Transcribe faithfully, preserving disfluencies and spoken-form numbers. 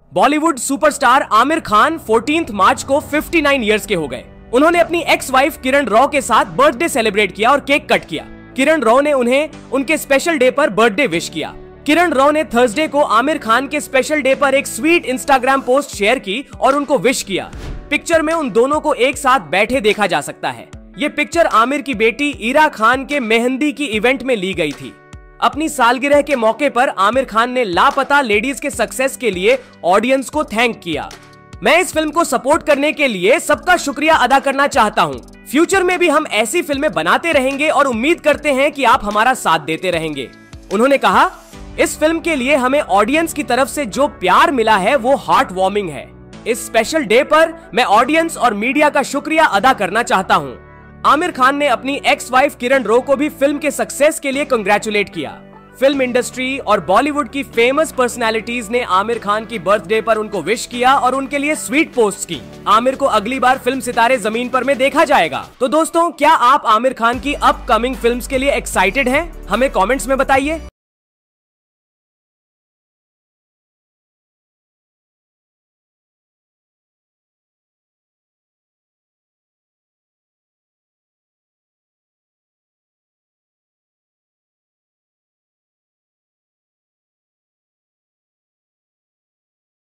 Bollywood superstar Aamir Khan चौदह मार्च को उनसठ इयर्स के हो गए। उन्होंने अपनी एक्स वाइफ किरण रॉ के साथ बर्थडे सेलिब्रेट किया और केक कट किया। किरण रॉ ने उन्हें उनके स्पेशल डे पर बर्थडे विश किया। किरण रॉ ने थर्सडे को आमिर खान के स्पेशल डे पर एक स्वीट इंस्टाग्राम पोस्ट शेयर की और उनको विश किया। पिक्चर में उन दोनों को एक साथ बैठे देखा जा सकता है। ये पिक्चर आमिर की बेटी इरा खान के मेहंदी की इवेंट में ली गई थी। अपनी सालगिरह के मौके पर आमिर खान ने लापता लेडीज के सक्सेस के लिए ऑडियंस को थैंक किया। मैं इस फिल्म को सपोर्ट करने के लिए सबका शुक्रिया अदा करना चाहता हूं। फ्यूचर में भी हम ऐसी फिल्में बनाते रहेंगे और उम्मीद करते हैं कि आप हमारा साथ देते रहेंगे। उन्होंने कहा, इस फिल्म के लिए हमें ऑडियंस की तरफ से जो प्यार मिला है वो हार्ट वार्मिंग है। इस स्पेशल डे पर मैं ऑडियंस और मीडिया का शुक्रिया अदा करना चाहता हूं। आमिर खान ने अपनी एक्स वाइफ किरण रॉ को भी फिल्म के सक्सेस के लिए कंग्रेचुलेट किया। फिल्म इंडस्ट्री और बॉलीवुड की फेमस पर्सनालिटीज ने आमिर खान की बर्थडे पर उनको विश किया और उनके लिए स्वीट पोस्ट की। आमिर को अगली बार फिल्म सितारे जमीन पर में देखा जाएगा। तो दोस्तों, क्या आप आमिर खान की अपकमिंग फिल्म्स के लिए एक्साइटेड हैं? हमें कमेंट्स में बताइए।